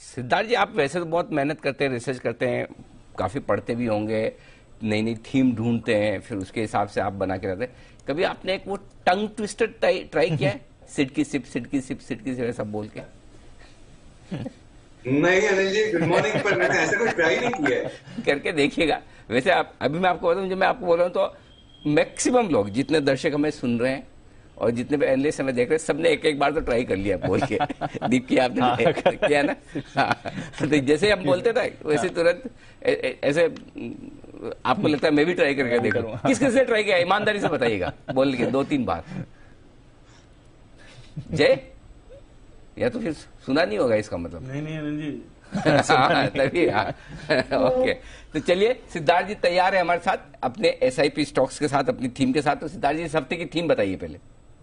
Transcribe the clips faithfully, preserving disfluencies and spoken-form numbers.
सिद्धार्थ जी, आप वैसे तो बहुत मेहनत करते हैं, रिसर्च करते हैं, काफी पढ़ते भी होंगे, नई नई थीम ढूंढते हैं, फिर उसके हिसाब से आप बना के रहते हैं। कभी आपने एक वो टंग ट्विस्टर ट्राई किया है? सिड की सिप, सिड की सिप, सिड की सिप ऐसा बोल के? नहीं अनिल जी, गुड मॉर्निंग, पर मैंने ऐसा कोई ट्राई नहीं किया है। करके देखिएगा। वैसे आप अभी मैं आपको बताऊं, जो मैं आपको बोल रहा हूं, तो मैक्सिमम लोग, जितने दर्शक हमें सुन रहे हैं और जितने भी एनालिस्ट हमें देख रहे हैं, सबने एक एक बार तो ट्राई कर लिया बोल के। दीप की आपने हाँ, किया ना? हाँ, तो जैसे हम बोलते थे वैसे तुरंत ऐसे आपको लगता है मैं भी ट्राई करके देखूं। किस किस ने ट्राई किया, ईमानदारी से बताइएगा, बोल के दो तीन बार। जय, या तो फिर सुना नहीं होगा इसका मतलब। नहीं नहीं अनिल जी, हाँ, तभी हाँ। ओके, तो चलिए, सिद्धार्थ जी तैयार है हमारे साथ अपने एसआईपी स्टॉक्स के साथ, अपनी थीम के साथ। तो सिद्धार्थ जी, इस हफ्ते की थीम बताइए पहले।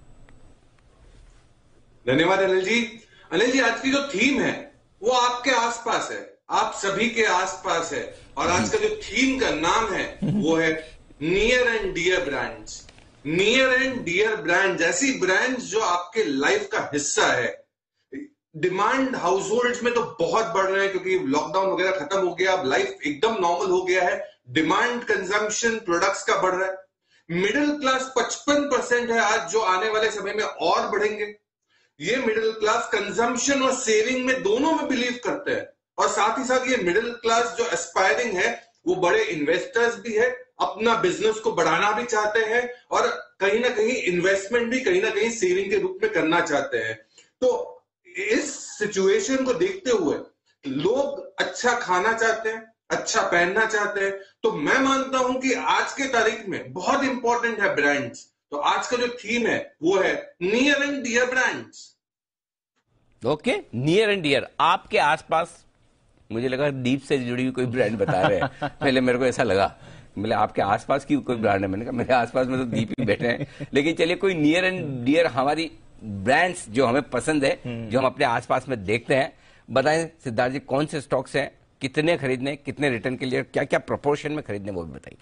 धन्यवाद अनिल जी। अनिल जी, आज की जो थीम है वो आपके आसपास है, आप सभी के आसपास है, और आज का जो थीम का नाम है वो है near and dear brands. Near and dear brands, ऐसी ब्रांड्स जो आपके लाइफ का हिस्सा है। डिमांड हाउस होल्ड्स में तो बहुत बढ़ रहे हैं, क्योंकि लॉकडाउन वगैरह खत्म हो गया, अब लाइफ एकदम नॉर्मल हो गया है। डिमांड कंजम्पशन प्रोडक्ट्स का बढ़ रहा है। मिडिल क्लास पचपन परसेंट है आज, जो आने वाले समय में और बढ़ेंगे। ये मिडिल क्लास कंजम्पशन और सेविंग में दोनों में बिलीव करते हैं, और साथ ही साथ ये मिडिल क्लास जो एस्पायरिंग है वो बड़े इन्वेस्टर्स भी है, अपना बिजनेस को बढ़ाना भी चाहते हैं, और कहीं ना कहीं इन्वेस्टमेंट भी कहीं ना कहीं सेविंग के रूप में करना चाहते हैं। तो इस सिचुएशन को देखते हुए लोग अच्छा खाना चाहते हैं, अच्छा पहनना चाहते हैं। तो मैं मानता हूं कि आज के तारीख में बहुत इंपॉर्टेंट है ब्रांड्स। तो आज का जो थीम है वो है near and dear brands. Okay, near and dear, आपके आसपास। मुझे लगा दीप से जुड़ी हुई कोई ब्रांड बता रहे हैं, पहले मेरे को ऐसा लगा, मतलब आपके आसपास की कोई ब्रांड है। मैंने कहा मेरे आसपास में तो दीप ही बैठे हैं। लेकिन चलिए, कोई नियर एंड डियर हमारी ब्रांड्स जो हमें पसंद है, जो हम अपने आसपास में देखते हैं, बताएं सिद्धार्थ जी, कौन से स्टॉक्स हैं, कितने खरीदने, कितने रिटर्न के लिए, क्या क्या प्रोपोर्शन में खरीदने, वो भी बताइए।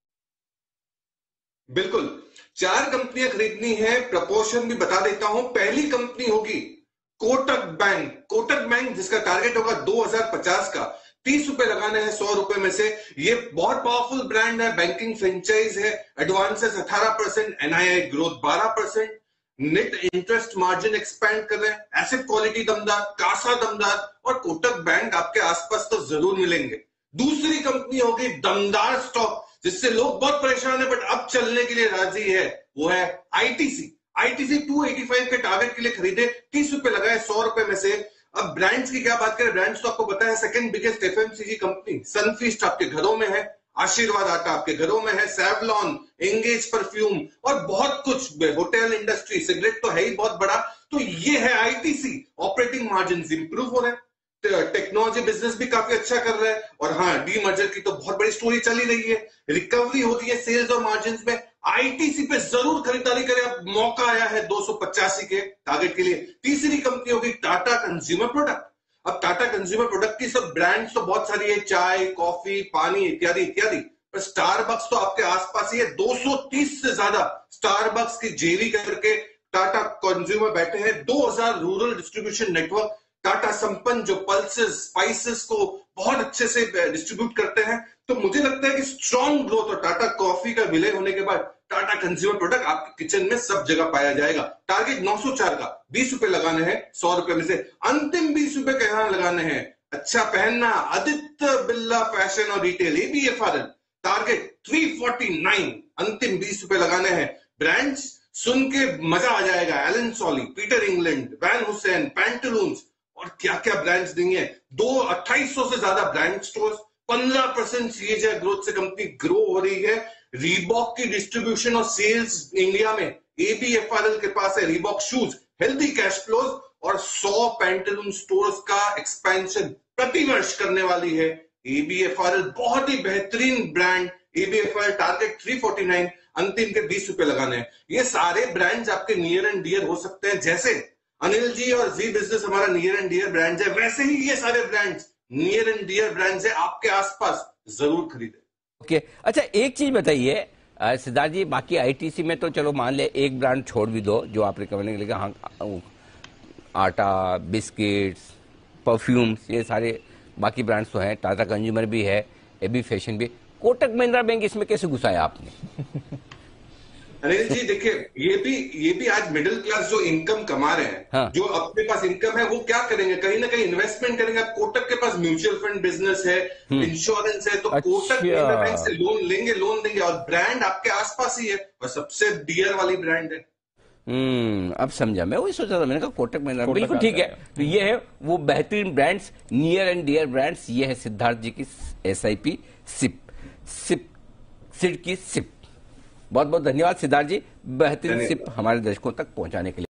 बिल्कुल, चार कंपनियां खरीदनी है, प्रपोर्शन भी बता देता हूं। पहली कंपनी होगी कोटक बैंक। कोटक बैंक जिसका टारगेट होगा दो हज़ार पचास का, तीस रुपए लगाने हैं सौ रुपए में से। ये बहुत पावरफुल ब्रांड है, बैंकिंग फ्रेंचाइज है। एडवांसेस अठारह परसेंट, एनआईआई ग्रोथ बारह percent, net interest margin expand कर रहे हैं, एसेट क्वालिटी दमदार, कासा दमदार, और कोटक बैंक आपके आसपास तो जरूर मिलेंगे। दूसरी कंपनी होगी दमदार स्टॉक, जिससे लोग बहुत परेशान है बट अब चलने के लिए राजी है, वो है आईटीसी। आईटीसी दो सौ पचासी के टारगेट के लिए खरीदे, तीस रुपए लगाए सौ रुपए में से। अब ब्रांड्स की क्या बात करें, ब्रांड्स तो आपको पता है, second biggest FMCG company Sunfeast आपके घरों में है, आशीर्वाद आटा आपके घरों में है, सेवलॉन, एंगेज परफ्यूम, और बहुत कुछ, होटल इंडस्ट्री, सिगरेट तो है ही बहुत बड़ा। तो ये है आईटीसी। ऑपरेटिंग मार्जिन इंप्रूव हो रहे हैं, टेक्नोलॉजी बिजनेस भी काफी अच्छा कर रहा है, और हाँ, डी मर्जर की तो बहुत बड़ी स्टोरी चली रही है, रिकवरी हो रही है सेल्स और मार्जिन में। आईटीसी पे जरूर खरीदारी करें, अब मौका आया है दो सौ पचासी के टारगेट के लिए। तीसरी कंपनी होगी टाटा कंज्यूमर प्रोडक्ट। अब टाटा कंज्यूमर प्रोडक्ट की सब ब्रांड्स तो बहुत सारी है, चाय, कॉफी, पानी इत्यादि इत्यादि, पर स्टारबक्स तो आपके आसपास ही है। दो सौ तीस से ज्यादा स्टारबक्स की जेवी करके टाटा कंज्यूमर बैठे हैं। दो हज़ार रूरल डिस्ट्रीब्यूशन नेटवर्क। टाटा संपन्न जो पल्सेस, स्पाइसेस को बहुत अच्छे से डिस्ट्रीब्यूट करते हैं। तो मुझे लगता है कि स्ट्रॉन्ग ग्रोथ, और टाटा कॉफी का विलय होने के बाद टाटा कंज्यूमर प्रोडक्ट आपके किचन में सब जगह पाया जाएगा। टारगेट नौ सौ चार का, बीस रुपए लगाने हैं सौ रुपए में से। अंतिम बीस रुपए कहां लगाने हैं, अच्छा पहनना, आदित्य बिरला फैशन और रिटेल, एबीएफआरएल, टारगेट तीन सौ उनचास, अंतिम बीस रुपए लगाने हैं। ब्रांड्स सुन के मजा आ जाएगा, Allen Solly, Peter England, Van Heusen, Pantaloons, और क्या क्या ब्रांड्स देंगे। दो अट्ठाईस सौ से ज्यादा ब्रांड स्टोर्स, पंद्रह परसेंट सीएजी ग्रोथ से कंपनी ग्रो हो रही है। रीबॉक की डिस्ट्रीब्यूशन और सेल्स इंडिया में एबीएफआरएल के पास है। Reebok shoes, healthy cash flows, और सौ पैंटलून स्टोर्स का एक्सपेंशन प्रतिवर्ष करने वाली है एबीएफआरएल। बहुत ही बेहतरीन ब्रांड एबीएफआरएल, टारगेट तीन सौ उनचास, अंतिम के बीस रुपए लगाने हैं। ये सारे ब्रांड्स आपके नियर एंड डियर हो सकते हैं। जैसे अनिल जी और जी बिजनेस हमारा नियर एंड डियर ब्रांड्स है, वैसे ही ये सारे brands near and dear brands है, आपके आसपास जरूर खरीदें। Okay okay. अच्छा, एक चीज बताइए सिद्धार्थ जी, बाकी आईटीसी में तो चलो मान ले एक ब्रांड छोड़ भी दो जो आप रिकमेंड करेंगे, हाँ, आटा, बिस्किट्स, परफ्यूम्स, ये सारे बाकी ब्रांड्स तो हैं, टाटा कंज्यूमर भी है, एबी फैशन भी। कोटक महिंद्रा बैंक इसमें कैसे घुसाया आपने? अनिल जी देखिए, ये भी ये भी आज मिडिल क्लास जो इनकम कमा रहे हैं, हाँ। जो अपने पास इनकम है, वो क्या करेंगे? कहीं ना कहीं इन्वेस्टमेंट करेंगे। अब कोटक के पास म्यूचुअल फंड बिजनेस है, इंश्योरेंस है, तो अच्छा। कोटक महिंद्रा बैंक से लोन लेंगे लोन देंगे और ब्रांड आपके आसपास ही है और सबसे डियर वाली ब्रांड है। हम्म अब समझा। मैं वही सोचा था, मैंने कहा कोटक महिंद्रा, बिल्कुल ठीक है। तो ये है वो बेहतरीन brands, near and dear brands. ये है सिद्धार्थ जी की S I P SIP SIP Sid की सिप। बहुत बहुत धन्यवाद सिद्धार्थ जी, बेहतरीन सिप हमारे दर्शकों तक पहुंचाने के लिए।